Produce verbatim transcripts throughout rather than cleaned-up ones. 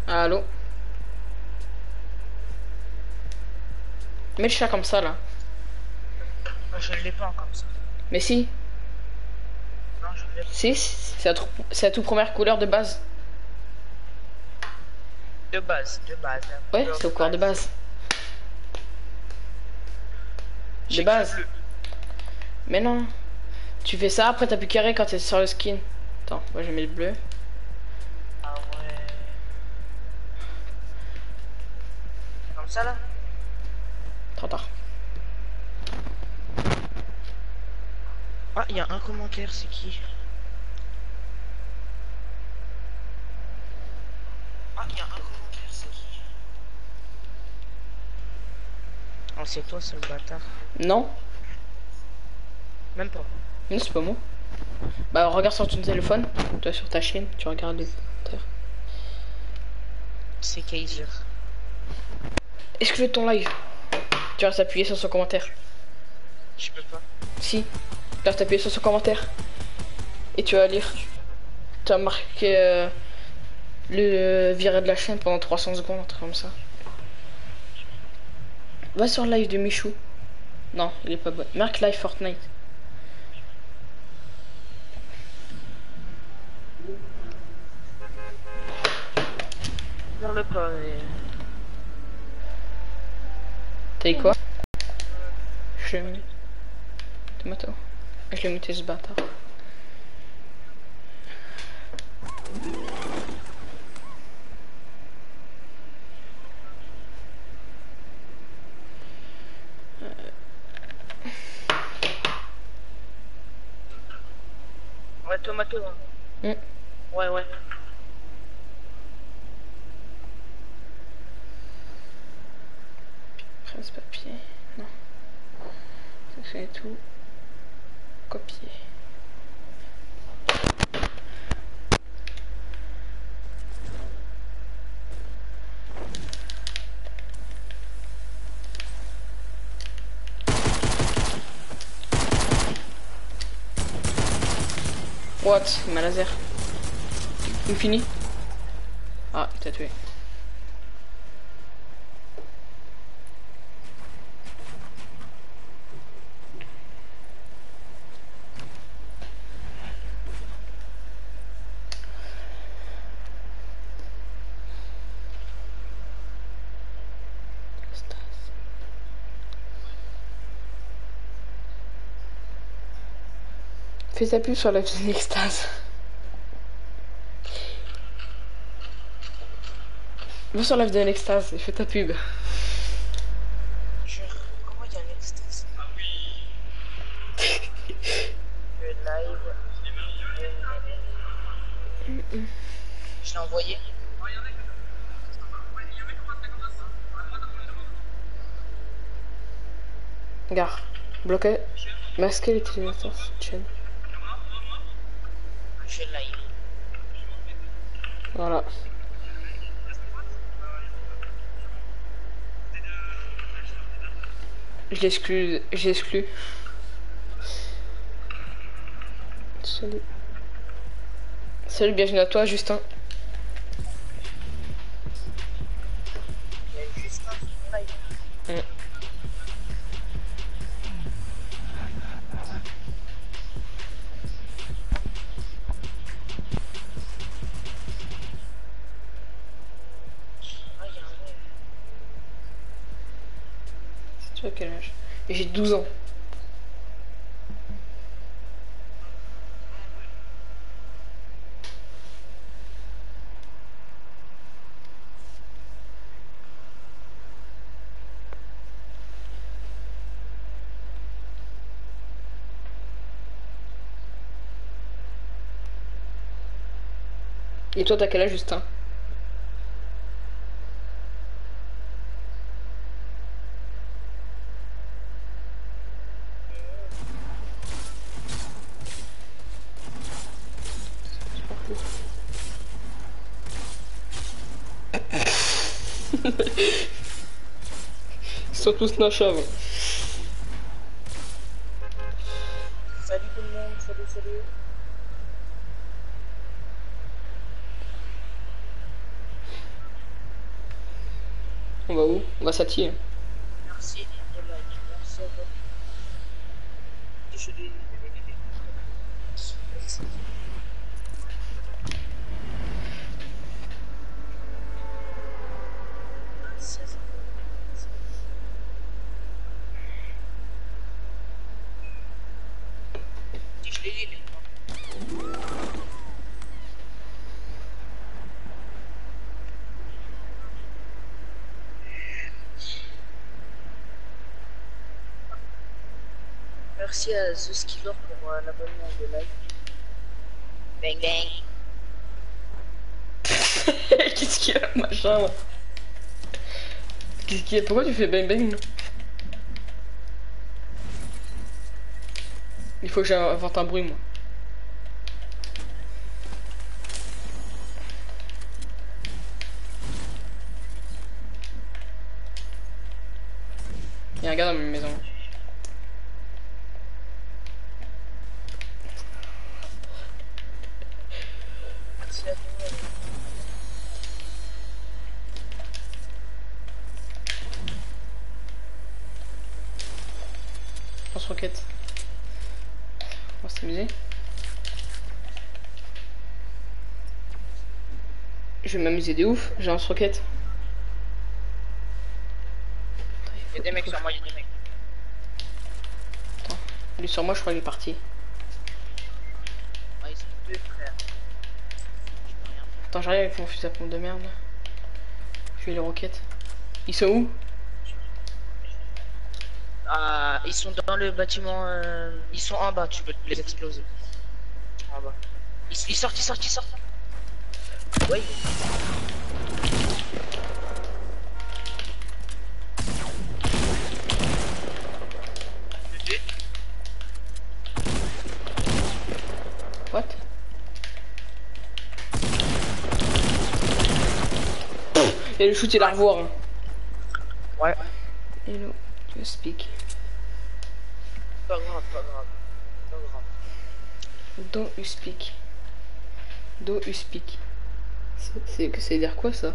Allô? Mets le chat comme ça là. Je ne l'ai pas comme ça. Mais si. Non, je ne l'ai pas. Si, c'est la, tout- c'est la toute première couleur de base. De base, de base. La Ouais, couleur c'est aux couleurs de base. De J'ai que le base. bleu. Mais non. Tu fais ça, après t'as plus carré quand t'es sur le skin. Attends, moi je mets le bleu. Ah ouais. Comme ça là? Trop tard. Ah, il y a un commentaire, c'est qui? Ah, il y a un commentaire, c'est qui? Oh, c'est toi, c'est le bâtard. Non? Même pas. Non, c'est pas moi. Bah regarde sur ton téléphone. Toi sur ta chaîne, tu regardes les commentaires. C'est Kaiser. Exclue ton live. Tu restes appuyé sur son commentaire. Je peux pas. Si. Tu restes appuyé sur son commentaire. Et tu vas lire. Tu as marqué euh, le virer de la chaîne pendant trois cents secondes, un truc comme ça. Va sur le live de Michou. Non, il est pas bon. Marque live Fortnite. Vers le pas, mais... T'as dit quoi? Je l'ai mis. Tomato. Je l'ai muté ce bâtard. Ouais, tomato. Hein. Mm. Ouais, ouais. Presse papier. Non. Ça fait tout. Copier. What? Il m'a laser. Il finit. Ah, il t'a tué. Fais ta pub sur la petite extase. Va sur live de l'extase et fais ta pub. Je... Comment il y a l'extase? Ah oui. Le live. Euh... Je l'ai envoyé. Gare. Bloquer. Masquer l'utilisateur chaîne. Je live. Voilà. Je l'exclus. J'exclus. Salut. Salut, bienvenue à toi, Justin. Il y a juste un sur live. Mm. Ah, il y a un mec. Tu as quel âge? J'ai douze ans. Et toi, t'as quel âge, Justin? Ils sont tous nachavs. Salut tout le monde, salut, salut. On va où? On va s'attirer. Merci de like. Merci à toi. Je l'ai. Je l'ai dit. Merci à The Skiller pour euh, l'abonnement de live. Bang bang. Qu'est-ce qu'il y a, machin là? Qu'est-ce qu'il y a? Pourquoi tu fais bang bang? Il faut que j'invente un bruit, moi. Il y a un gars dans ma maison. Merci à toi. Lance-roquette. On va s'amuser. Je vais m'amuser de ouf. J'ai un lance-roquette. Il y a des mecs sur moi, il y a des mecs. Attends. Lui sur moi, je crois qu'il est parti. Ah, ils sont deux frères. Je peux rien faire. Attends, j'arrive avec mon fusil à pompe de merde. Je vais les roquettes. Ils sont où? Ah, ils sont dans le bâtiment. Euh... Ils sont en bas, tu peux les exploser. En bas. Ils, ils sortent, ils sortent, ils sortent. Oui. What? Et le shoot, il a revoir. Hein. Ouais. Hello, you speak. Pas grave, pas grave. Pas grave. Don't you speak. Don't you speak. C'est que c'est dire quoi ça?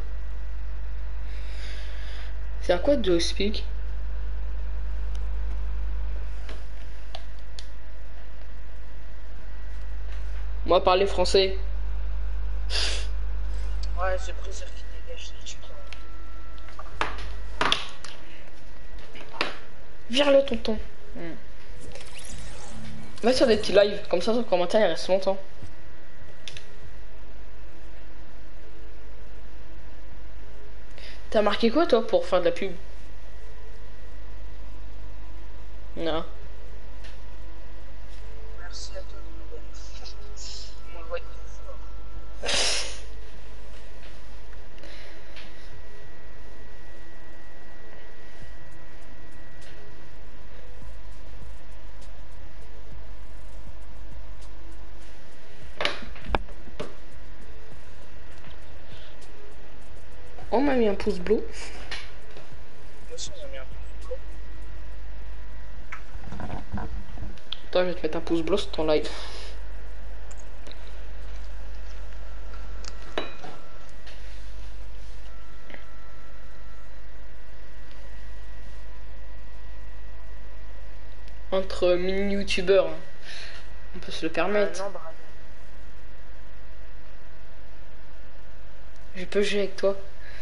C'est à quoi do you speak? Moi parler français. Ouais, ce briseur qui dégage, tu crois. Vire-le tonton. Hmm. Va sur des petits lives, comme ça ton commentaire il reste longtemps. T'as marqué quoi toi pour faire de la pub? Non. Merci à toi. On va être fort. On m'a mis un pouce bleu. Bien sûr, on a mis un peu de Attends, je vais te mettre un pouce bleu sur ton live. Entre mini youtubeurs, hein. On peut se le permettre. Euh, non, bah, Je peux jouer avec toi.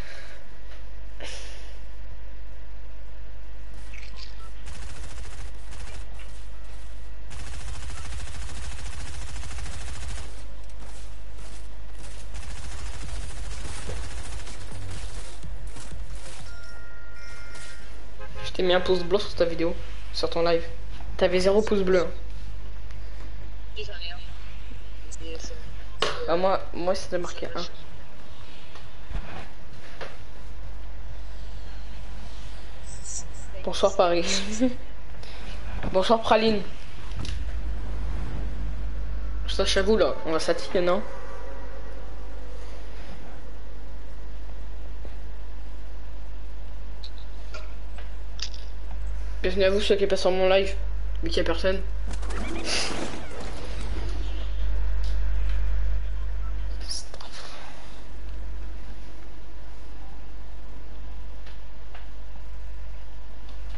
Je t'ai mis un pouce bleu sur ta vidéo, sur ton live. T'avais zéro pouce bleu. Hein. j'en ai un. C'est- c'est- Ah, moi, moi c'était marqué un. Bonsoir Paris. Bonsoir Praline. Je tâche à vous là, on va s'attirer, non? Bienvenue à vous ceux qui passent sur mon live, vu qu'il y a personne.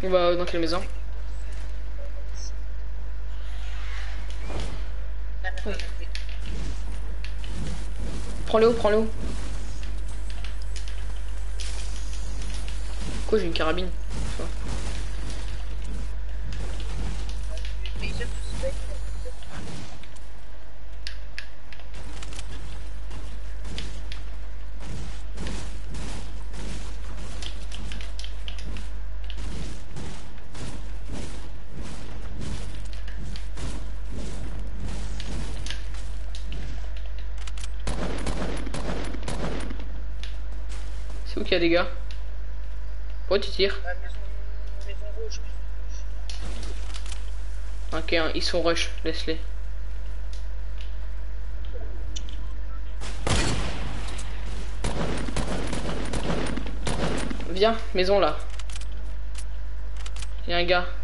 On va dans quelle maison? Oui. Prends-le haut, prends-le haut. Quoi, j'ai une carabine? Ça. C'est où qu'il y a des gars? Pourquoi tu tires? La maison, maison rouge. Ok, hein, ils sont rush, laisse-les. Viens, maison là. Il y a un gars.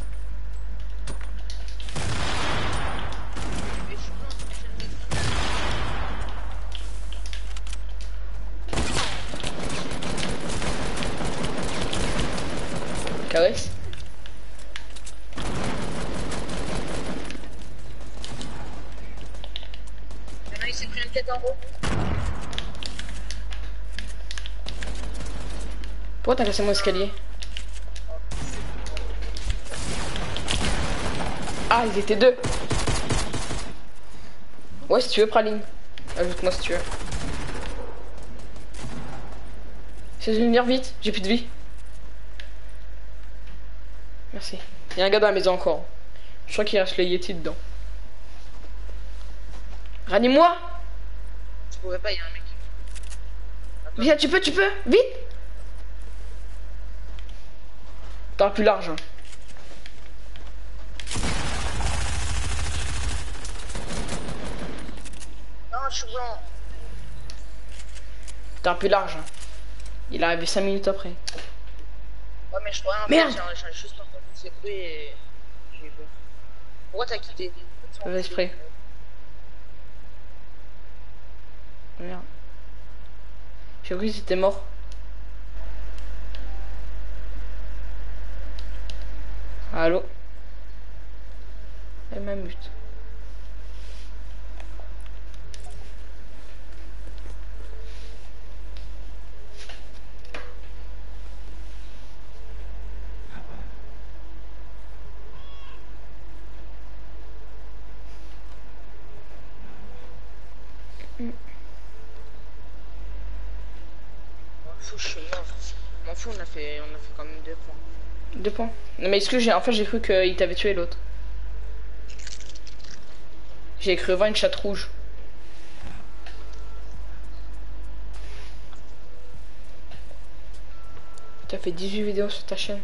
Caresse. Il y en a, il s'est pris une tête en haut. Pourquoi t'as cassé mon escalier? Ah, ils étaient deux. Ouais, si tu veux, Praline. Ajoute-moi si tu veux. C'est une venir vite, j'ai plus de vie. Merci. Il y a un gars dans la maison encore. Je crois qu'il reste le Yeti dedans. Ranime-moi. Je pouvais pas, il y a un mec. Attends. Viens, tu peux, tu peux, vite. T'auras plus large. Hein. Non, je suis blanc. T'auras plus large. Hein. Il est arrivé cinq minutes après. Ouais, mais je crois en Merde. fait, j'ai juste entendu ces bruits et j'ai peur. Pourquoi t'as quitté? Fais exprès. Merde. J'ai cru que c'était mort. Allô? Elle m'amuse. M'en fous, je suis mort. M'en fous, on a fait, on a fait quand même deux points. Deux points. Non mais est-ce que j'ai... En fait j'ai cru qu'il t'avait tué l'autre. J'ai cru voir une chatte rouge. T'as fait dix-huit vidéos sur ta chaîne.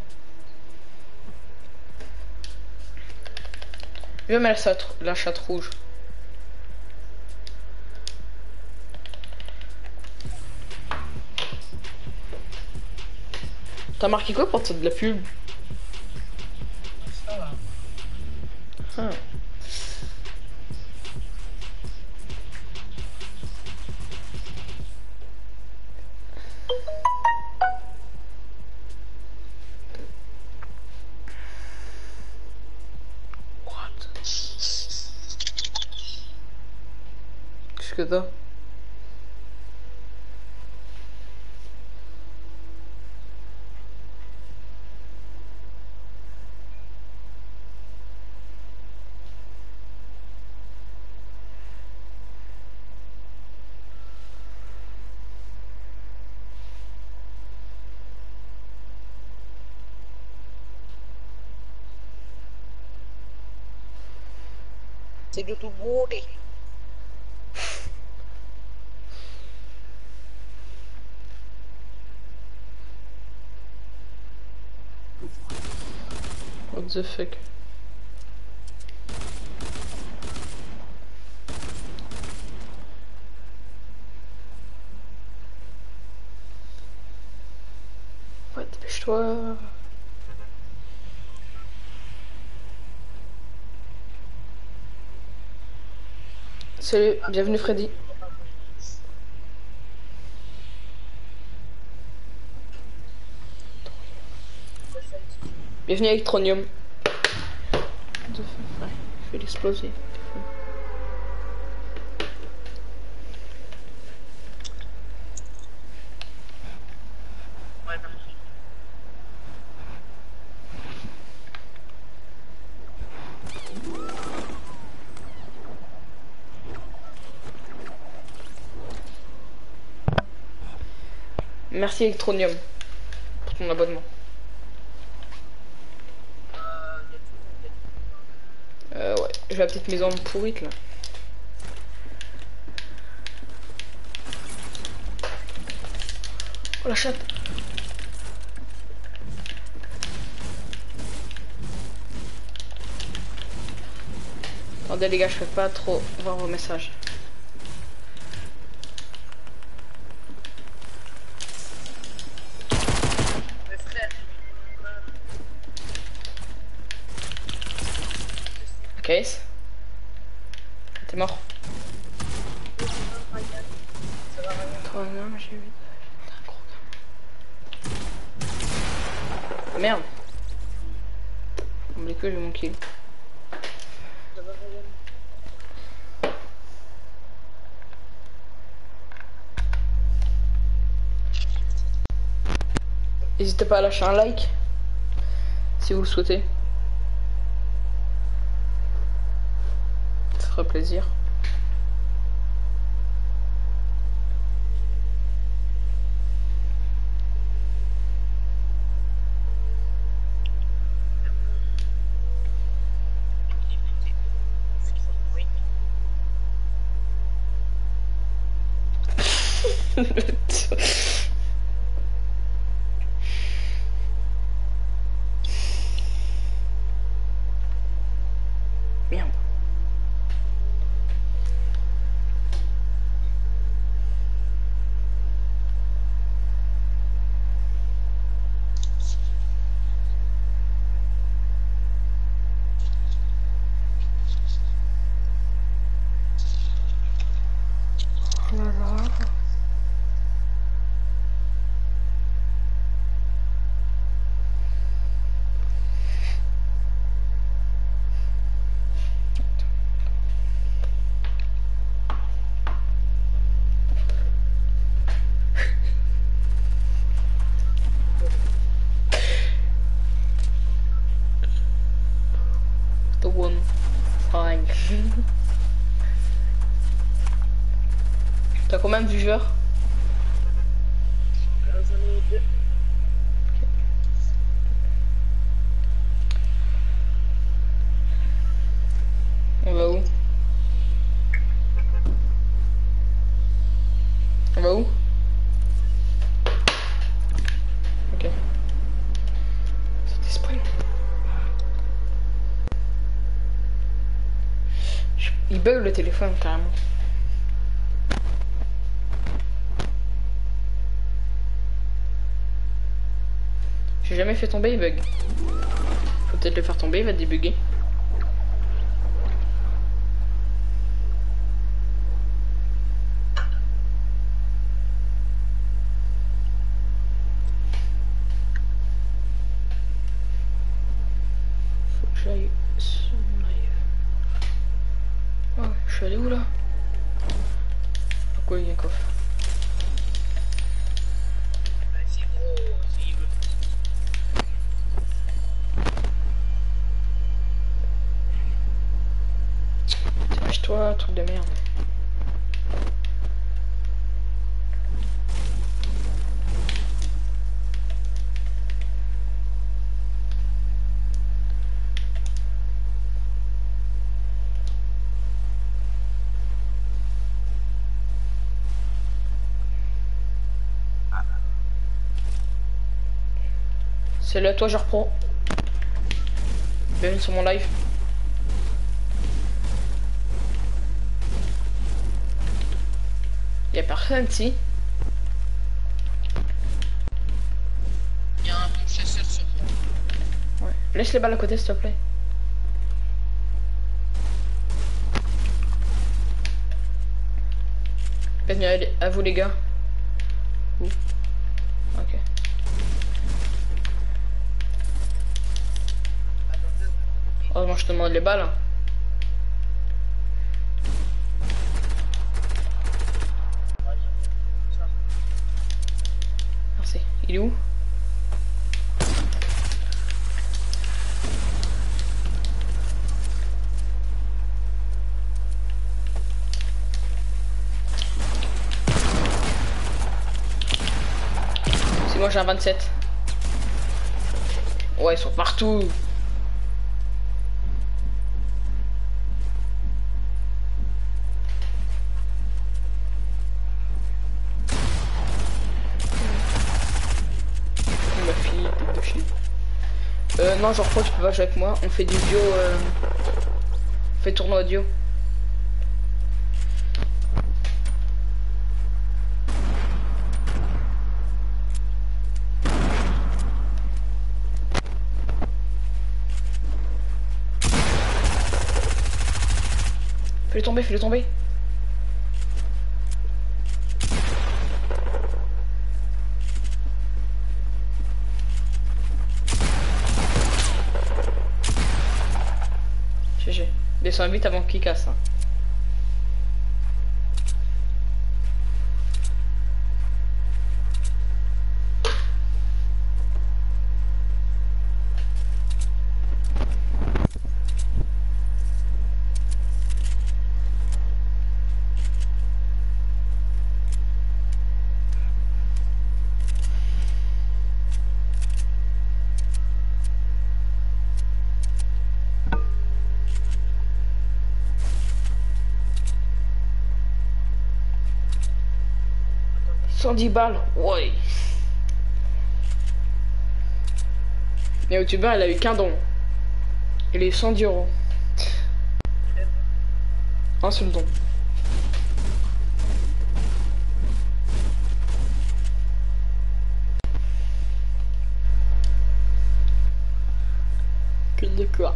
Je vais mettre la, la chatte rouge. T'as marqué quoi pour te de la pub? Ça va. Ah. What? Qu'est-ce que t'as? C'est du tout beauté. What the fuck? Ouais, dépêche-toi. Salut, bienvenue Freddy. Bienvenue à Electronium. Ouais, je vais l'exploser. Ouais, merci. Merci Electronium pour ton abonnement. Euh, ouais, j'ai la petite maison pourrite là. Oh la chatte. Attendez les gars, je fais pas trop voir vos messages. Mais frère, Case. T'es mort. ça va rien. Oh non, j'ai eu. T'es un gros gars. Merde. On me que j'ai mon kill. Ça va rien. N'hésitez pas à lâcher un like si vous le souhaitez. Ça ferait plaisir. Merde. Oh là là. The one. Fine. T'as combien de viewers? Alors, j'en ai deux. On va où? On va où? Ok. C'était spoil. Je- Il bug le téléphone carrément. J'ai jamais fait tomber, il bug. Faut peut-être le faire tomber, il va débugger. Faut que j'aille sur mon live. Oh, je suis allé où là? Pourquoi il y a un coffre? Vas-y, gros, s'il veut. Lâche-toi, truc de merde. Salut à toi, genre pro. Bienvenue sur mon live. Y'a personne ici. Il y a un bon chasseur sur moi. Ouais. Laisse les balles à côté s'il te plaît. Bienvenue à, à vous les gars. Où? Ok. Oh, moi je te demande les balles. Merci. Il est où? C'est moi j'ai un vingt-sept. Ouais, ils sont partout. Ma fille, tête de chip. Euh, non, genre quoi, tu peux pas jouer avec moi. On fait du duo. Euh... On fait tournoi duo. Fais-le tomber, fais-le tomber. G G. Descends vite avant qu'il casse. Hein. cent dix balles, ouais. Le youtubeur, il a eu qu'un don. Il a eu cent dix euros. Un seul don. Que de quoi.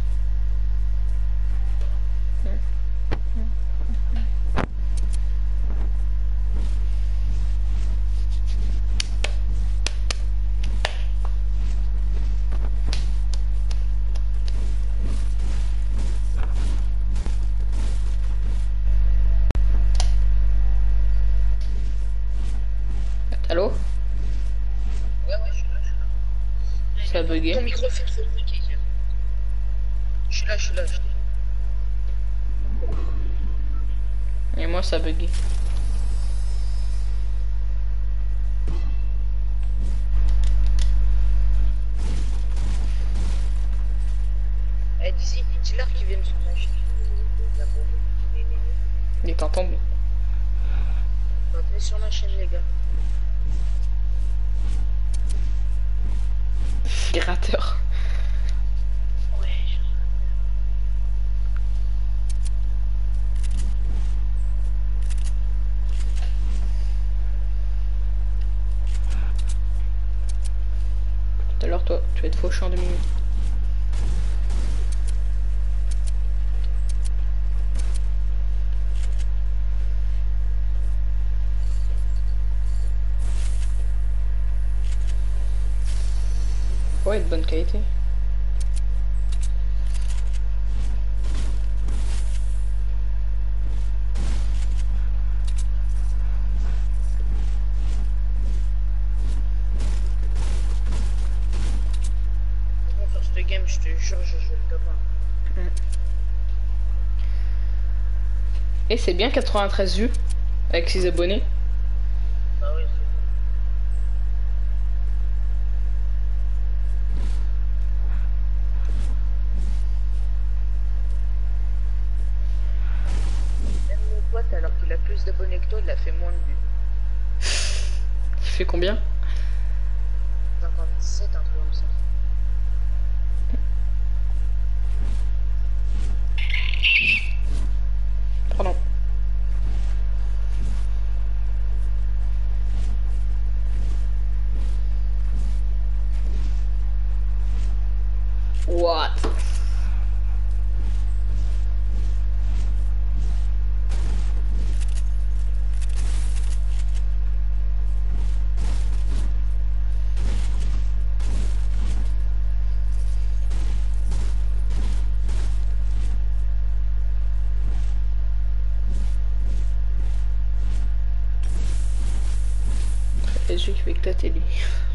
Allô? Ouais, ouais, je suis là, je suis là. Ça a bugué. Ton micro fait trop de bruit, Kiki. Je suis là, je suis là, je suis là. Et moi, ça a bugué. Eh, dis-y, dis-leur qu'ils viennent sur ma chaîne. Il est en tombe. Venez sur ma chaîne, les gars. Gratteur. Ouais, je... Tout à l'heure, toi, tu vas être fauché en deux minutes. Ouais, de bonne qualité. Sur cette game, je te jure, je joue le top un. Mm. Et c'est bien quatre-vingt-treize vues avec six abonnés. Bah oui, c'est... Même mon pote, alors qu'il a plus d'abonnés que toi, il a fait moins de vues. Tu fais combien? cinquante-sept, un truc comme ça. Pardon. What? Et celui qui fait éclater lui.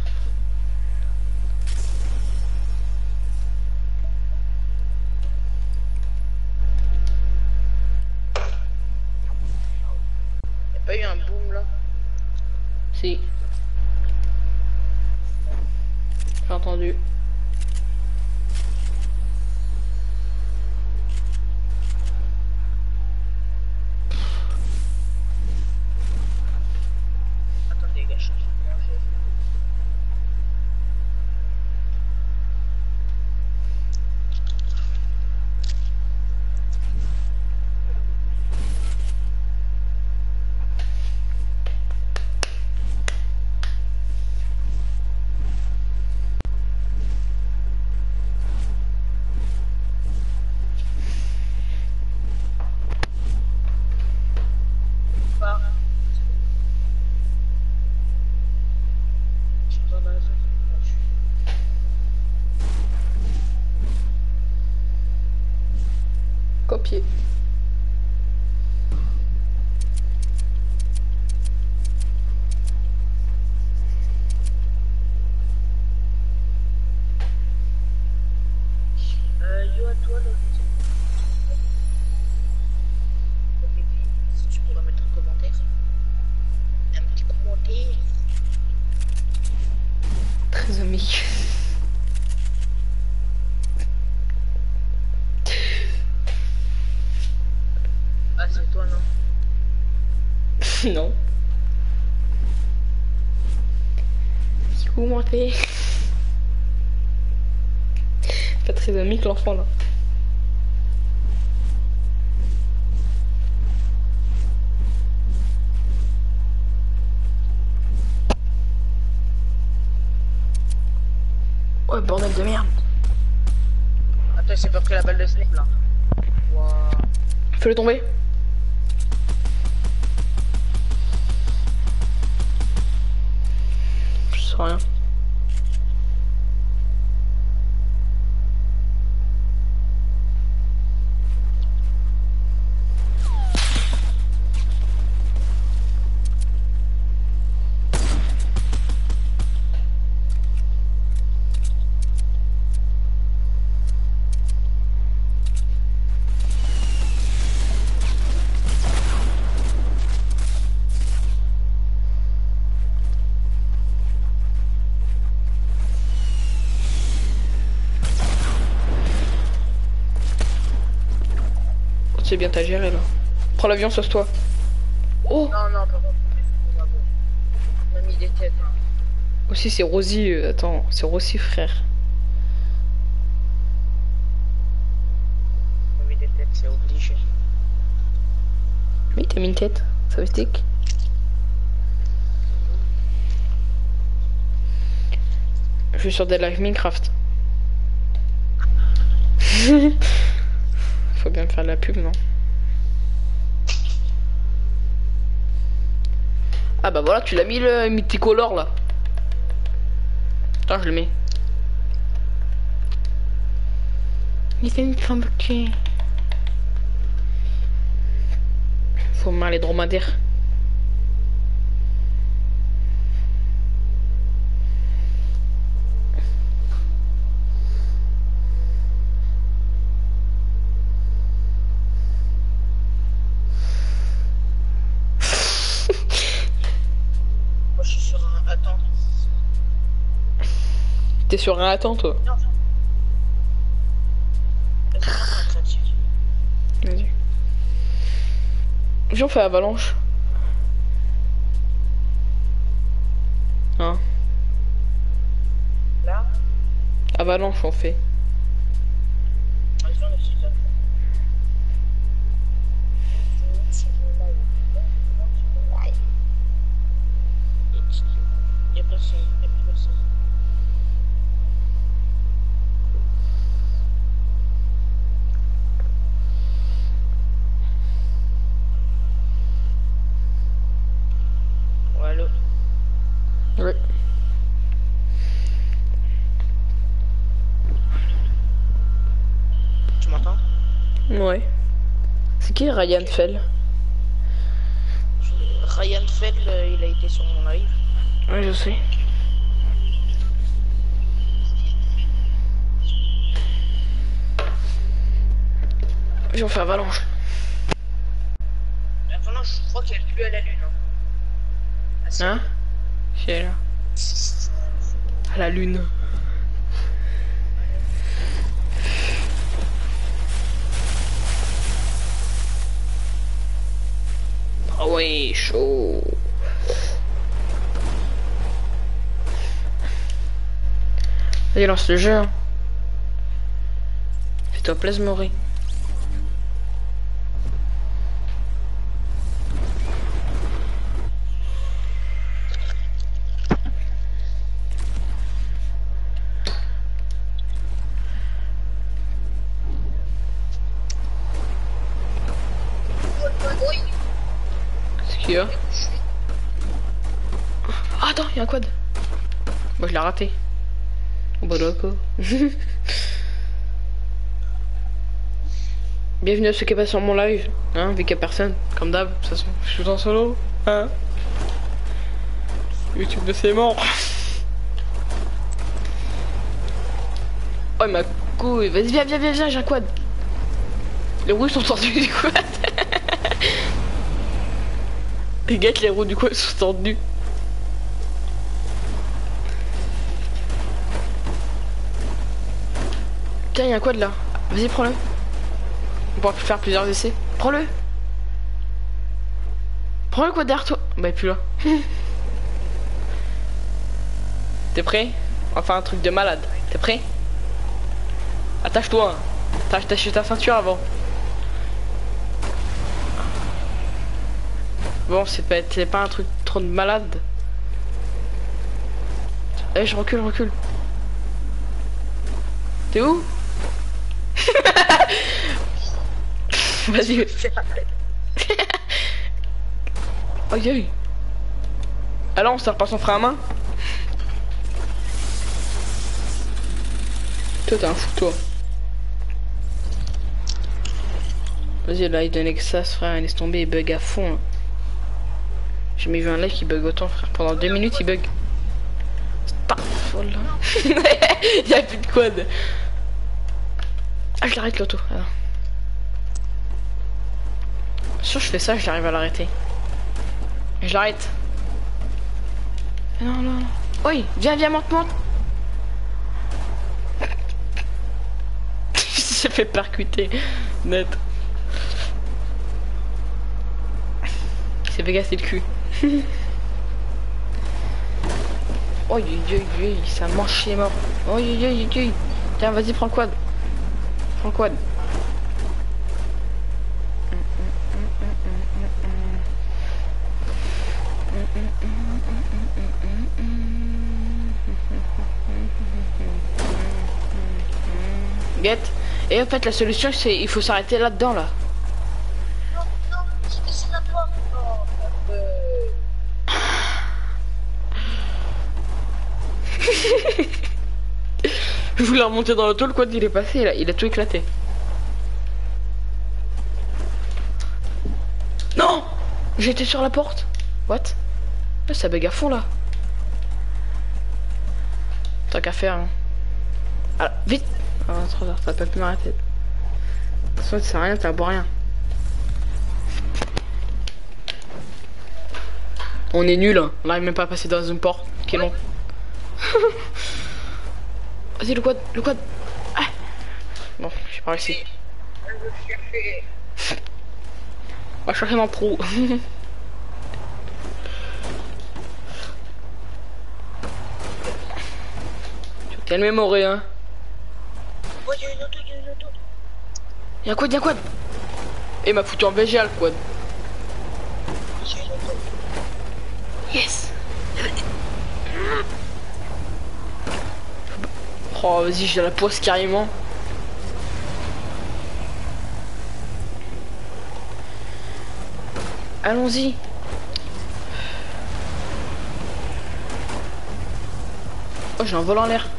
Y'a pas eu un boom là? Si. J'ai entendu. Attendez les gars, je suis en train de manger. Pas. Je suis dans la zone. Copier. Euh, yo à toi là. Si tu pourrais mettre un commentaire. Un petit commentaire. Très ami. Ah c'est toi non? Non. Petit commentaire. Pas très ami que l'enfant là. Oh bordel de merde. Attends, il s'est pas pris la balle de Snape là. Ouah. Fais-le tomber. Je sais rien. C'est bien, t'as géré là. Prends l'avion, sauce-toi. Oh. Non, non, par contre, on va voir. On a mis des têtes. Hein. Aussi, c'est Rosie. euh, attends, c'est Rosie, frère. On a mis des têtes, c'est obligé. Oui, t'as mis une tête. Ça veut stick. Je suis sur des live Minecraft. Faut bien me faire de la pub, non? Ah bah voilà, tu l'as mis le multicolore là. Attends, je le mets. Il fait une femme qui... Faut me les dromadaires. Moi, je suis sur un attends. T'es sur un attend toi? Non. Vas-y. Viens, on fait avalanche. Hein? Là, Avalanche, on fait. ils ont le sud là. Il y a personne, il y a plus personne. Ouais, allô. Oui. Tu m'entends? Ouais. C'est qui Ryan Fell? Ryan Fell, euh, il a été sur mon live. Ouais, je sais. Je vais en faire avalanche. Avalanche, je crois qu'elle est plus à la lune. Hein, ah, si, Hein? Si elle est là. À la lune. Ah ouais, chaud. Vas-y, lance le jeu. Hein. Fais-toi plaisir, Maury. Qu'est-ce qu'il y a? Ah, attends, il y a un quad. Moi, je l'ai raté. Oh bah d'accord. Bienvenue à ceux qui passent sur mon live, hein, vu qu'il y a personne, comme d'hab, de toute façon, je suis tout en solo, hein. YouTube de c'est mort. Oh, ma couille, vas-y, viens, viens, viens, viens, j'ai un quad. Les roues sont tordues du quad. Les gars, les roues du quad sont tordues. Tiens, il y a un quad là. Vas-y, prends-le. On pourra faire plusieurs essais. Prends-le. Prends le quad derrière toi. Bah, il est plus là. T'es prêt? On va faire un truc de malade. T'es prêt? Attache-toi. T'as attaché ta ceinture avant. Bon, c'est pas, c'est pas un truc trop de malade. Eh, je recule, recule. T'es où? Vas-y. Ok. Alors, on sert pas son frein à main. Toi, t'es un fou, toi. Vas-y, là, il donne que ça, ce frère, il laisse tomber, il bug à fond. Hein. J'ai jamais vu un live qui bug autant, frère. Pendant deux minutes, il bug. Stop, voilà. Il y a plus de quad. Ah, je l'arrête l'auto. Ah, sûr, je fais ça, j'arrive à l'arrêter. Je l'arrête. Non, non, non. Oui, viens, viens, monte, monte. J'ai fait percuter. Net. C'est fait gasser le cul. Oh, oui, oui, oui, ça mange les morts. Oh, oui, oui, oui. Tiens, vas-y, prends le quad. Prends le quad. Get. Et en fait, la solution, c'est il faut s'arrêter là-dedans, là. Non, non, c'est la porte. Non, euh... Je voulais remonter dans l'auto, le quad il est passé, il a, il a tout éclaté. Non, j'étais sur la porte. What? Ça bug à fond là. Tant qu'à faire. Hein. Ah, vite. Ah, trop tard, ça va pas plus m'arrêter. De toute façon, ça sert à rien, t'as bois rien. On est nul, hein. On n'arrive même pas à passer dans une porte qui est long. Vas-y, le quad, le quad. Ah. Bon, j'ai pas réussi. On va chercher mon pro. Calmez Moré, hein. Oh, y'a une auto, y'a une auto. Y'a un quad, y'a un quad. Et m'a foutu en V G A le quad. Y'a une auto. Yes. Oh, vas-y, j'ai la poisse carrément. Allons-y. Oh, j'ai un vol en l'air.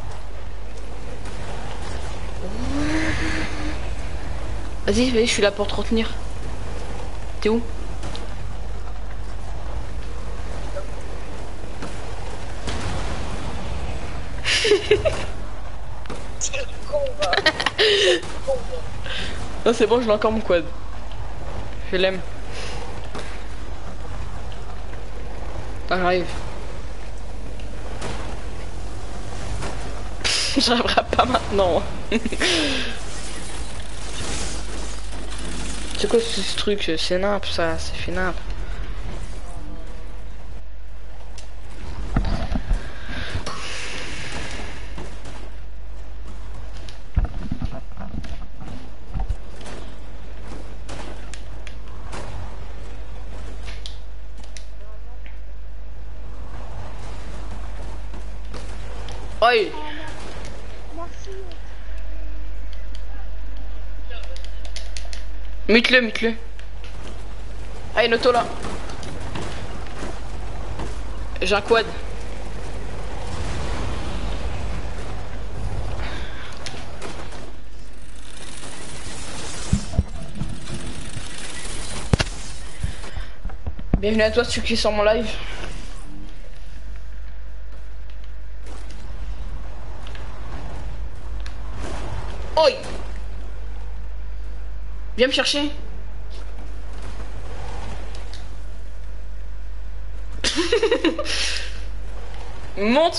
Vas-y, vas-y, je suis là pour te retenir. T'es où? C'est con, va. Non, c'est bon, je l'ai encore mon quad. Je l'aime. Ah, j'arrive. J'arriverai pas maintenant. C'est quoi ce, ce truc? C'est nimp ça, c'est fait nimp. Oi. Mute-le, mute-le. Ah, une auto là. J'ai un quad. Bienvenue à toi, ceux qui sont sur mon live. Oi. Viens me chercher. Monte.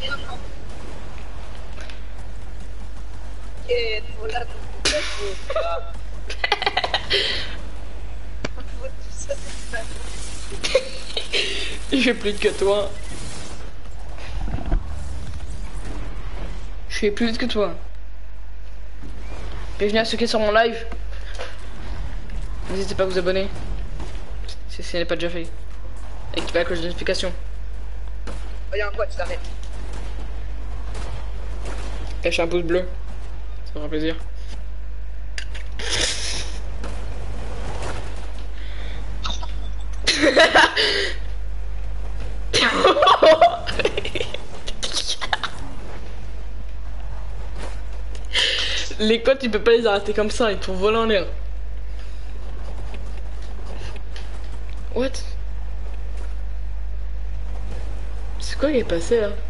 Je fais plus vite que toi. Je fais plus vite que toi. Bienvenue à ceux qui sont sur mon live. N'hésitez pas à vous abonner si ce n'est pas déjà fait. Activez la cloche de notification. Oh, y'a un quoi, tu t'arrêtes. Lâchez un pouce bleu. Ça fera plaisir. Les codes, tu peux pas les arrêter comme ça, ils te font voler en l'air. What? C'est quoi qui est passé là?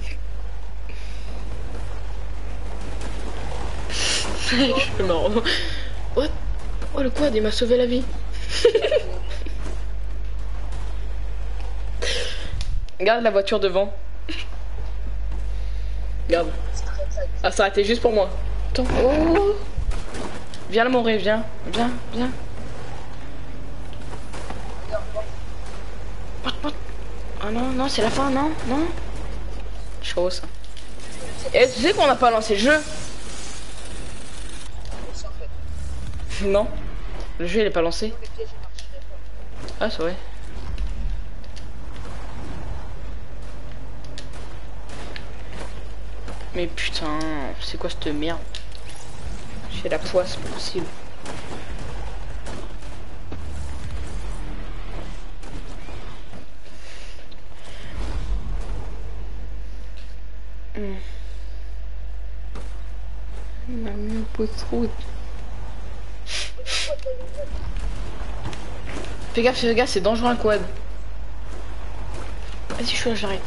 Je suis marrant. What? Oh le quad, il m'a sauvé la vie. Regarde la voiture devant. Regarde. Ah, ça a été juste pour moi. Attends. Oh. Viens le mourir, viens. Viens, viens. What, what? Oh non, non, c'est la fin, non, non. Chaud ça. Et tu sais qu'on n'a pas lancé le jeu? Non. Le jeu il est pas lancé. Ah c'est vrai. Mais putain, c'est quoi cette merde? J'ai la poisse, c'est pas possible. Hmm. Il m'a mis un poste route. Fais gaffe, fais gaffe, c'est dangereux un quad. Vas-y, je suis là, j'arrête.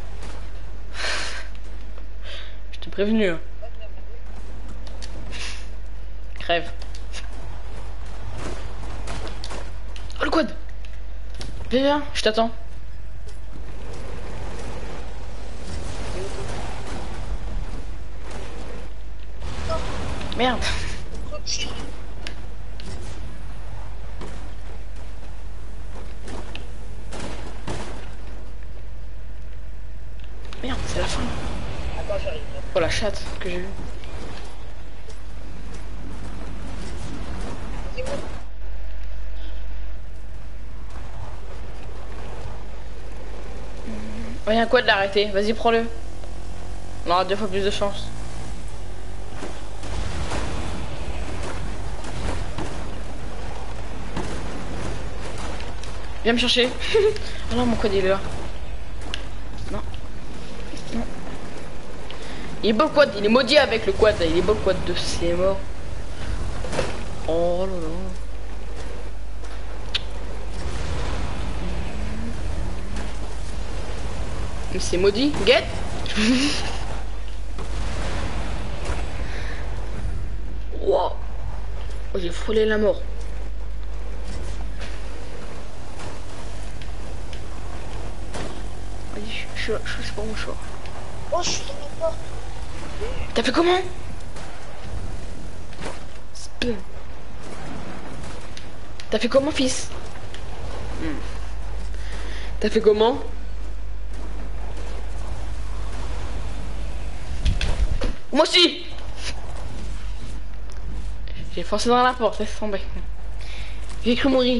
Je t'ai prévenu. Hein. Crève. Oh le quad. Viens, viens, je t'attends. Merde. Merde, c'est la fin. Attends, j'arrive. Oh la chatte que j'ai vue. Oh, y'a un quad l'arrêter, vas-y prends-le. On aura deux fois plus de chance. Viens me chercher. Ah non, mon quad il est là. Non. Non. Il est beau le quad, il est maudit avec le quad, il est beau le quad de c'est mort. Oh là là. Mais c'est maudit, get. Wow. Oh, j'ai frôlé la mort. Vas-y, je suis là, je sais pas où je suis. Oh, je suis dans la porte. T'as fait comment? Spin. T'as fait comment, fils? hmm. T'as fait comment? Moi aussi. J'ai foncé dans la porte, laisse tomber. J'ai cru mourir.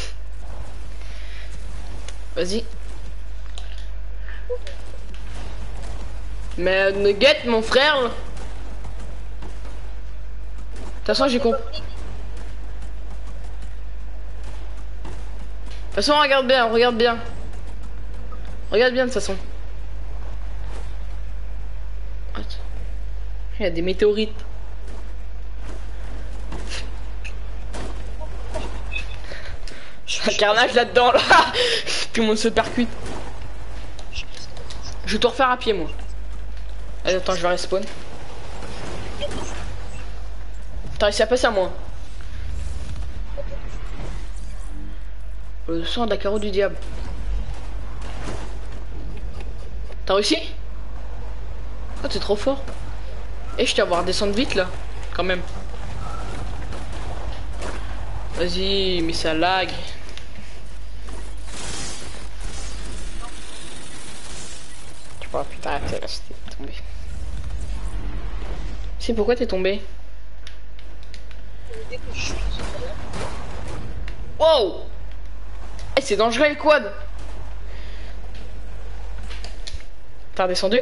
Vas-y. Mais Nugget, mon frère. De toute façon, j'ai compris. De toute façon, regarde bien, regarde bien. Regarde bien de toute façon. Attends. Il y a des météorites. Un carnage là-dedans, là. Tout le monde se percute. Je vais tout refaire à pied, moi. Allez, attends, je vais respawn. T'as réussi à passer à moi. Le sang de la carreau du diable. T'as réussi? Oh, t'es trop fort. Et je t'ai avoir descendre vite là, quand même. Vas-y, mais ça lag. Tu vois, putain, t'es resté tombé. C'est pourquoi t'es tombé? Wow! Eh, c'est dangereux le quad! T'as redescendu?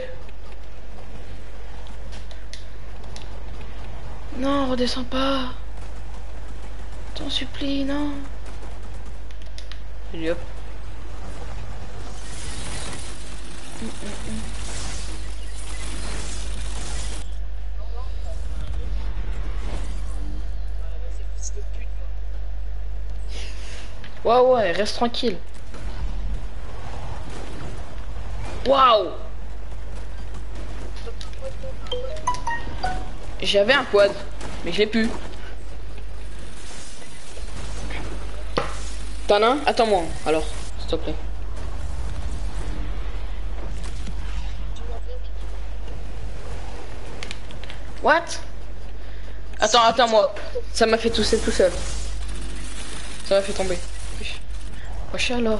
Non, redescends pas! T'en supplie, non! Allez hop! Mm, mm, mm. Ouais, ouais, reste tranquille. Waouh! J'avais un quad, mais je l'ai plus. T'en as un? Attends-moi, alors, s'il te plaît. What? Attends, attends-moi. Ça m'a fait tousser tout seul. Ça m'a fait tomber. Wesh alors.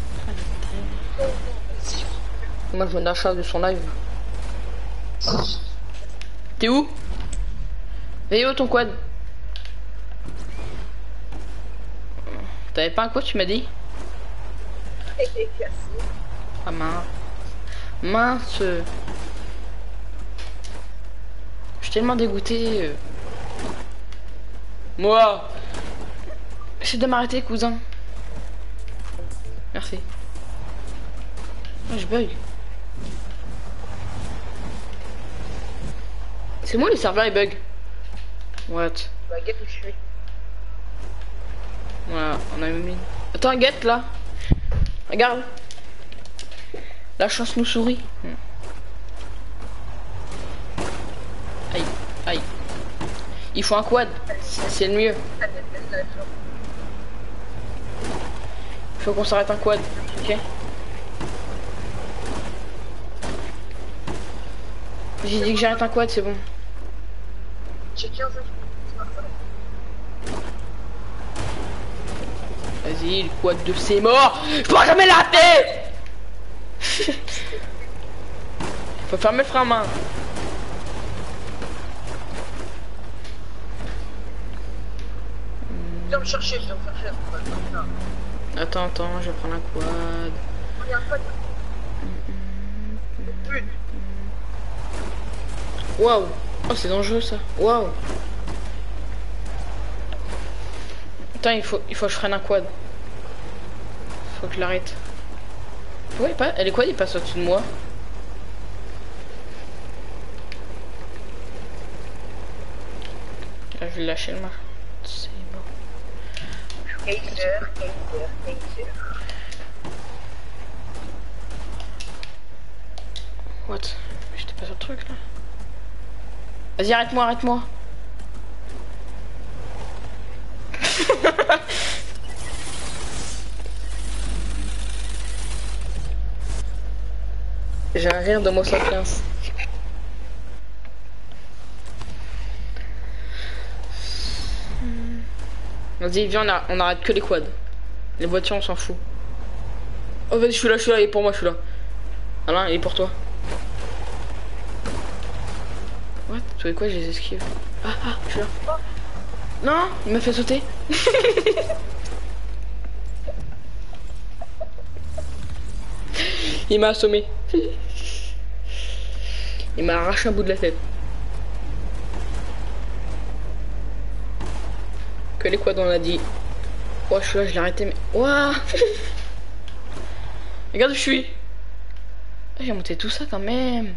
Moi je viens d'achat de son live. T'es où? Et où ton quad? T'avais pas un quad, tu m'as dit? Ah mince. Mince. Je suis tellement dégoûté. Moi. Essaye de m'arrêter, cousin. Merci. Oh, je bug. C'est moi les serveurs ils bug. What? Bah, guette où je suis. Voilà, on a mis. Attends, guette là. Regarde. La chance nous sourit. Hmm. Aïe, aïe. Il faut un quad. C'est le mieux. Il faut qu'on s'arrête un quad. Ok. J'ai dit que j'arrête un quad, c'est bon. J'ai quinze ans. Vas-y, le quad de c'est mort. Je pourrai jamais l'arrêter. Faut fermer le frein à main. Viens me chercher, viens me chercher. Attends, attends, je vais prendre un quad. Regarde pas. Waouh. Oh, c'est dangereux ça. Waouh. Attends, il faut, il faut que je freine un quad. Faut que je l'arrête. Ouais, il passe, elle est quad, il passe au-dessus de moi. Là, je vais lâcher le marche. C'est bon. Hater, hater, hater. What? J'étais pas sur le truc là. Vas-y, arrête-moi, arrête-moi. J'ai un rire de Mo Sapiens. Vas-y, viens, on, a, on arrête que les quads. Les voitures, on s'en fout. Oh, vas-y, je suis là, je suis là, il est pour moi, je suis là. Alain, il est pour toi. What? Tu vois quoi, je les esquive. Ah, ah, je suis là. Non, il m'a fait sauter. Il m'a assommé. Il m'a arraché un bout de la tête. Que les quads on a dit. Oh, je suis là, je l'ai arrêté, mais. Ouah. Regarde où je suis. J'ai monté tout ça quand même.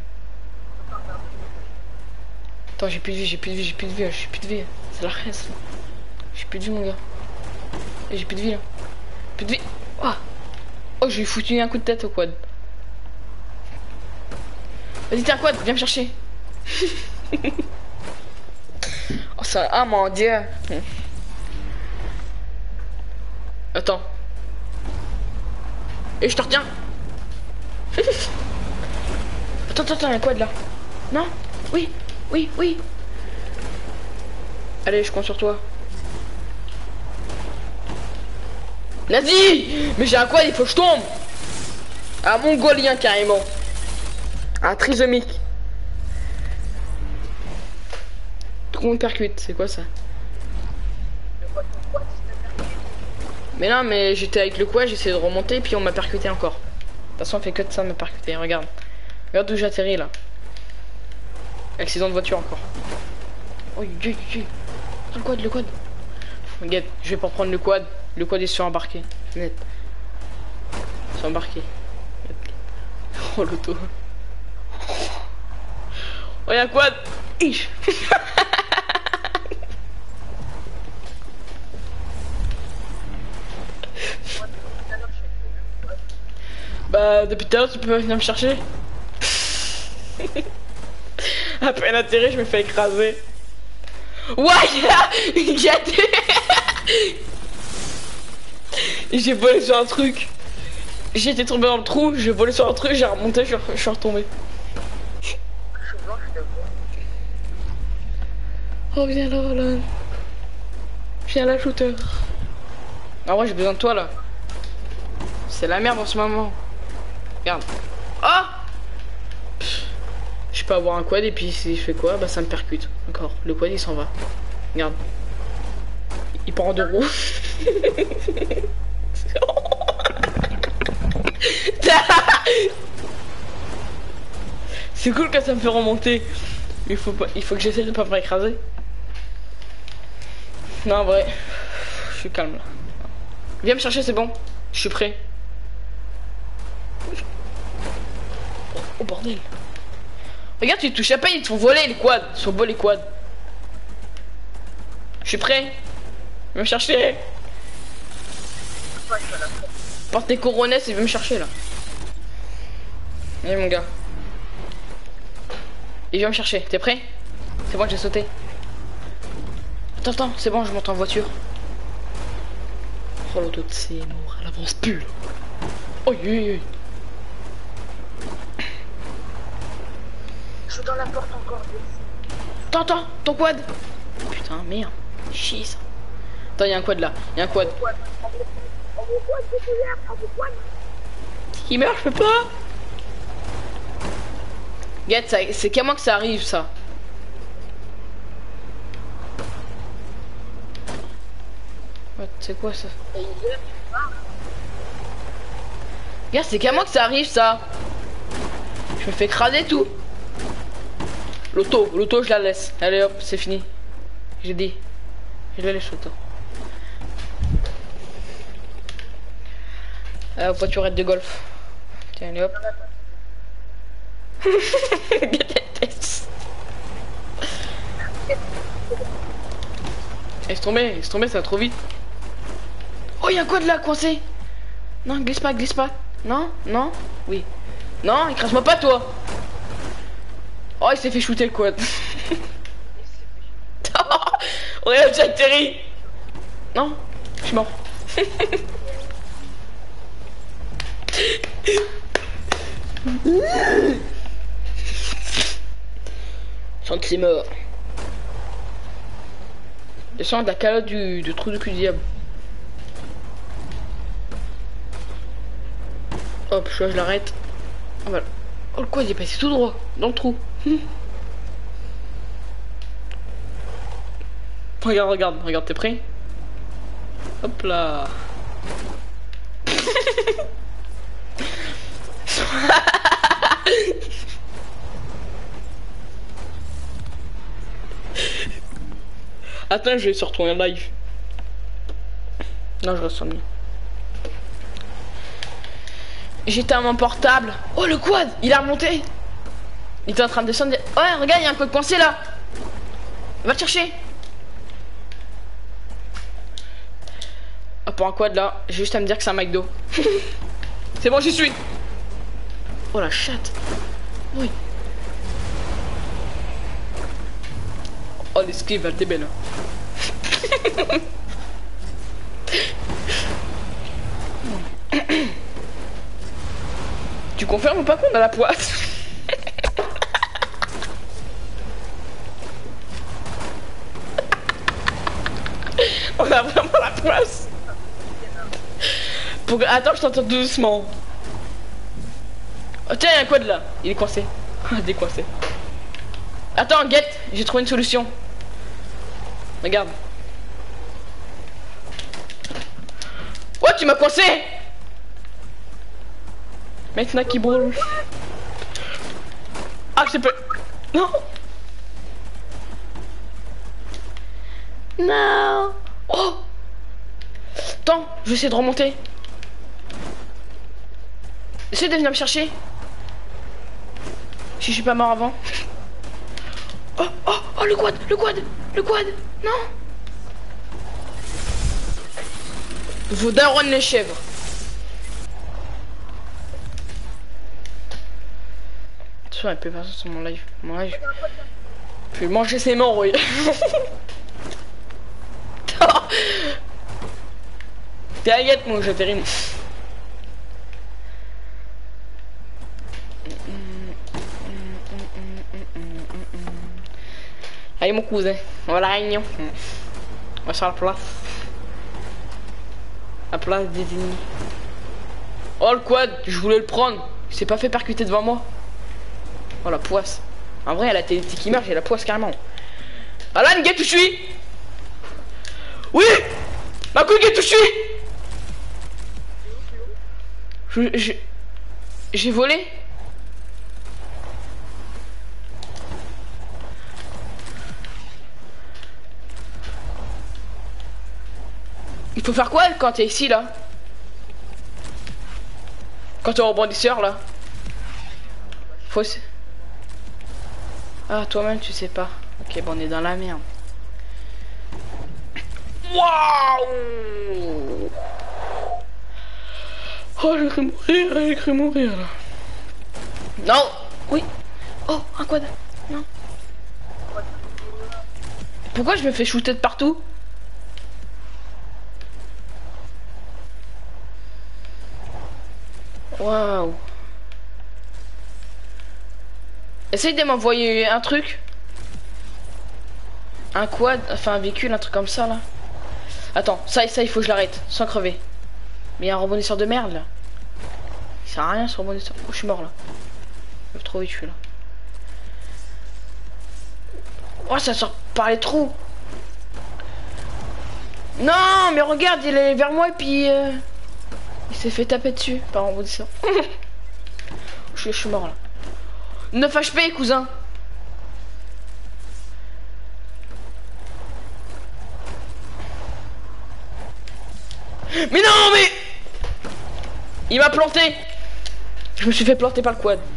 Attends, j'ai plus de vie, j'ai plus de vie, j'ai plus de vie, j'ai plus de vie. C'est la reste. J'ai plus de vie, mon gars. J'ai plus de vie là. Plus de vie. Oh, oh j'ai foutu un coup de tête au quad. Vas-y, tiens, quad, viens me chercher. Oh, ça. Ah, mon dieu. Attends. Et je te retiens. Attends, attends, attends, y'a quoi de là? Non? Oui, oui, oui. Allez, je compte sur toi. Vas-y! Mais j'ai un quad, il faut que je tombe. Un mongolien carrément. Un trisomique. Tout le monde percute, c'est quoi ça? Mais non, mais j'étais avec le quad, j'essayais de remonter, puis on m'a percuté encore. De toute façon, on fait que de ça, me percuter. Regarde. Regarde d'où j'atterris là. Accident de voiture encore. Oh, Dieu, Dieu. Le quad, le quad. Regarde, je vais pas prendre le quad. Le quad est sur embarqué. Net. Sur embarqué. Oh, l'auto. Oh, y'a un quad. Ish. Bah, depuis tout à l'heure, tu peux venir me chercher. À peine atterri, je me fais écraser. Ouais, j'ai j'ai volé sur un truc. J'ai été tombé dans le trou, j'ai volé sur un truc, j'ai remonté, je suis, je suis retombé. Oh, viens là, là. Viens là, shooter. Ah ouais, j'ai besoin de toi là. C'est la merde en ce moment. Regarde. Oh, je peux avoir un quad et puis si je fais quoi, bah ça me percute. Encore. Le quad il s'en va. Regarde. Il part en deux roues. C'est cool que ça me fait remonter. Il faut pas, il faut que j'essaie de pas me faire écraser. Non, en vrai, je suis calme là. Viens me chercher, c'est bon. Je suis prêt. Oh bordel. Regarde, tu touches à pas, ils te font voler les quads. Ils sont beaux les quads. Je suis prêt. Viens me chercher. Porte tes coronets et viens me chercher là. Allez mon gars. Et viens me chercher, t'es prêt? C'est bon, j'ai sauté. Attends, attends, c'est bon, je monte en voiture. Oh l'auto de c'est mort, elle avance plus là. Oh oui. Je suis dans la porte encore. Attends, attends, ton quad. Putain, merde. Chie ça. Attends, y'a un quad là, y'a un quad. Il meurt, je peux pas. Regarde, c'est qu'à moi que ça arrive ça. Ouais, c'est quoi ça? Regarde, c'est qu'à moi que ça arrive ça. Je me fais craser tout. L'auto, l'auto je la laisse. Allez hop, c'est fini. J'ai dit. Je la laisse l'auto. Euh, voiturette de golf. Tiens, allez hop. Laisse tomber, laisse tomber, ça va trop vite. Oh, y'a quoi de là coincé? Non, glisse pas, glisse pas. Non, non, oui. Non, écrase-moi pas toi. Oh, il s'est fait shooter le quad. Regarde, j'ai atterri. Non, Je suis mort. Chante les morts. Descends de la calotte du, du trou du cul du diable. Hop, je, je l'arrête. Voilà. Oh le quoi, il est passé tout droit dans le trou. Regarde, regarde, regarde, t'es prêt? Hop là. Attends, je vais sur ton live. Non, je reste sur le mien. J'étais à mon portable. Oh, le quad, il a remonté. Il était en train de descendre. Ouais, regarde, il y a un quad coincé là. Va le chercher. Ah, pour un quad là, j'ai juste à me dire que c'est un McDo. C'est bon, j'y suis. Oh la chatte. Oui. Oh l'esquive, elle était belle. Tu confirmes ou pas qu'on a la poisse? On a vraiment la poisse. Pour... Attends, je t'entends doucement. Oh, tiens, il y a un quad là. Il est coincé. Décoincé. Attends, guette, j'ai trouvé une solution. Regarde. Oh, tu m'as coincé. Maintenant qui brûle. Ah, c'est peu. Non. Non. Oh. Attends, je vais essayer de remonter. Essaye de venir me chercher. Si je suis pas mort avant. Oh, oh, oh, le quad, le quad, le quad. Non. Vos darons les chèvres. Attention, elle peut passer sur mon live. Mon live. Je vais manger ses morts, oui. T'es à guette, moi, j'atterris. Allez, mon cousin, on va à la réunion. On va sur la place. La place des ennemis. Oh, le quad, je voulais le prendre. Il s'est pas fait percuter devant moi. Oh, la poisse. En vrai, elle a été qui marche, j'ai la poisse carrément. Alan, guette, où je suis? Oui! Ma couille, guette, où je suis? Je... je... J'ai volé? Il faut faire quoi quand t'es ici là? Quand t'es rebondisseur là? Faut... Ah, toi-même tu sais pas. Ok, bon, on est dans la merde. Waouh! Oh, j'ai cru mourir, j'ai cru mourir là. Non! Oui! Oh, un quad! Non! Pourquoi je me fais shooter de partout? Waouh! Essaye de m'envoyer un truc. Un quad, enfin un véhicule, un truc comme ça là. Attends, ça, ça il faut que je l'arrête, sans crever. Mais il y a un rebondisseur de merde là. Il sert à rien ce rebondisseur. Oh, je suis mort là. Je vais trop vite, je suis là. Oh, ça sort par les trous. Non, mais regarde, il est vers moi et puis... Euh... Il s'est fait taper dessus par un rebondisseur. je, suis, je suis mort là. neuf H P, cousin. Mais non, mais... Il m'a planté. Je me suis fait planter par le quad.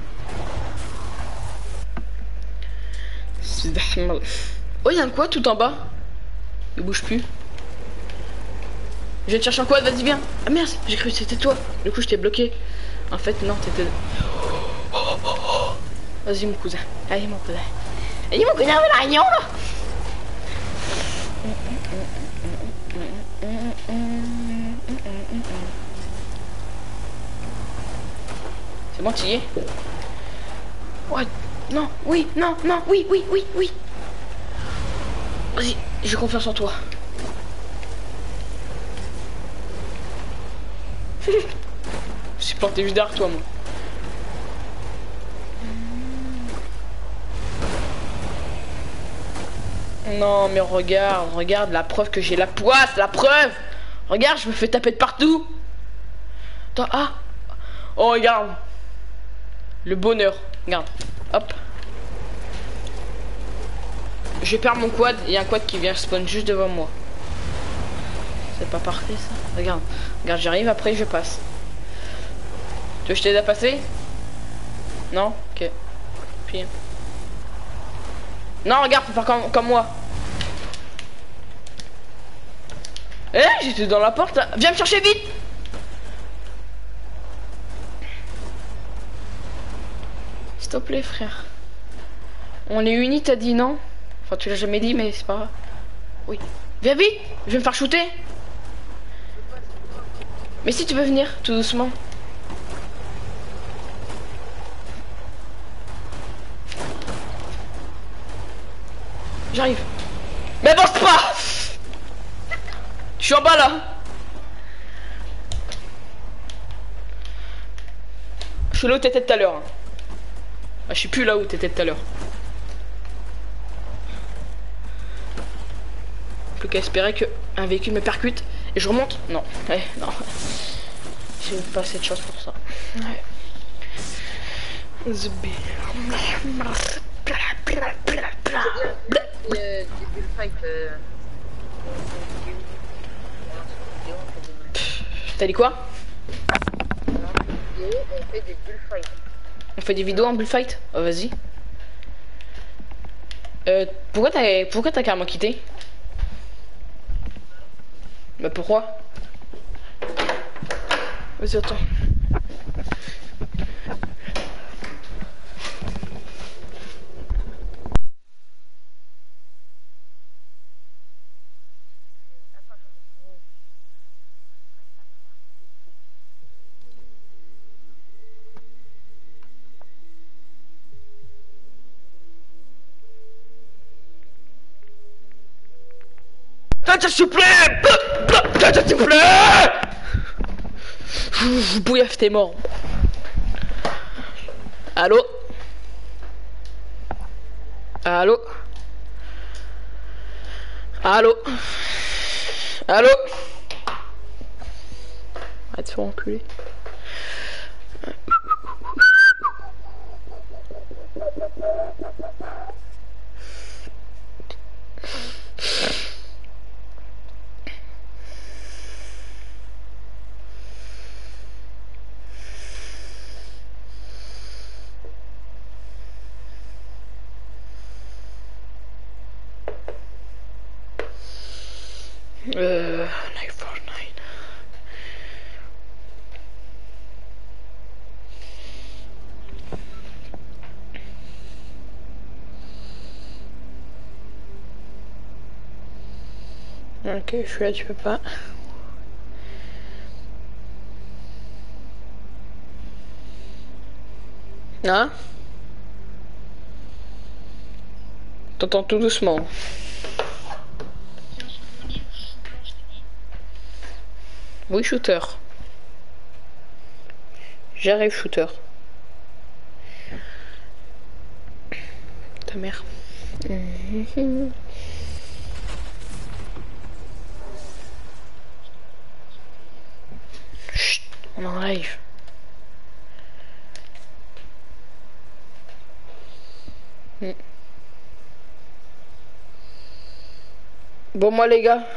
Oh, il y a un quad tout en bas. Il bouge plus. Je vais te chercher un quad, vas-y viens. Ah merde, j'ai cru que c'était toi. Du coup je t'ai bloqué. En fait non, t'étais... Vas-y mon cousin. Allez mon cousin. Allez mon cousin, on va la réunion là. C'est bon, tu y es? Ouais, non, oui, non, non, oui, oui, oui, oui. Vas-y, j'ai confiance en toi. Je suis planté juste derrière toi, moi. Non, mais regarde, regarde la preuve que j'ai la poisse, la preuve. Regarde, je me fais taper de partout. Attends, ah. Oh, regarde. Le bonheur. Regarde. Hop. Je perds mon quad. Il y a un quad qui vient spawn juste devant moi. C'est pas parfait, ça. Regarde. Regarde, j'arrive, après je passe. Tu veux que je t'aide à passer? Non? Ok. Puis... Non, regarde, faut faire comme, comme moi. Eh, j'étais dans la porte. Là. Viens me chercher vite. S'il te plaît, frère. On est unis, t'as dit non? Enfin, tu l'as jamais dit, mais c'est pas grave. Oui. Viens vite. Je vais me faire shooter. Mais si tu veux venir, tout doucement. J'arrive. Mais avance pas. Je suis en bas là. Je suis là où t'étais tout à l'heure. Hein. Ah, je suis plus là où t'étais tout à l'heure. Plus qu'à espérer qu'un véhicule me percute et je remonte. Non, ouais, non. J'ai pas assez de chance pour ça. Ouais. The big... Euh, des bullfights, euh... T'as dit quoi? On fait des bullfights. On fait des vidéos en bullfight? Oh, vas-y. Euh, pourquoi t'as pourquoi t'as carrément quitté? Bah pourquoi? Vas-y, attends. S'il vous plaît, s'il vous plaît. Je bouillaffe, t'es mort. Allô? Allô? Allô? Allô? Arrête de faire enculer. Euh, Live Fortnite. Ok, je suis là, tu peux pas. Hein? T'entends tout doucement. Oui, shooter. J'arrive, shooter. Ta mère. Mmh. Chut, on est en live. Mmh. Bon, moi, les gars.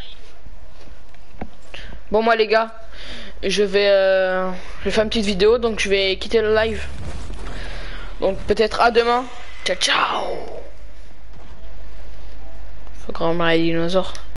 Bon moi les gars, je vais, euh, je vais faire une petite vidéo, donc je vais quitter le live. Donc peut-être à demain. Ciao ciao. Faut grand-mère les dinosaures.